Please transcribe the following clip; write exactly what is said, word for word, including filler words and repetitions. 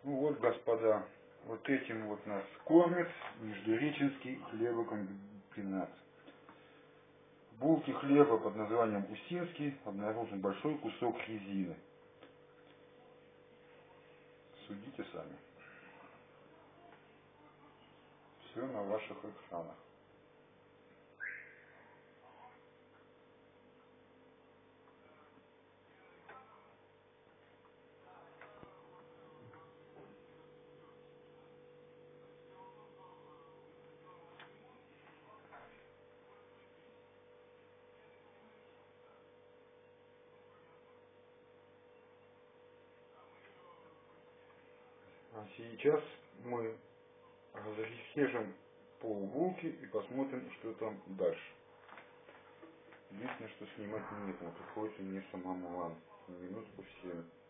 Ну вот, господа, вот этим вот нас кормит Междуреченский хлебокомбинат. В булке хлеба под названием Устинский обнаружен большой кусок резины. Судите сами. Все на ваших экранах. А сейчас мы разрежем полбулки и посмотрим, что там дальше. Единственное, что снимать некому, приходится мне самому, ладно, минутку всем.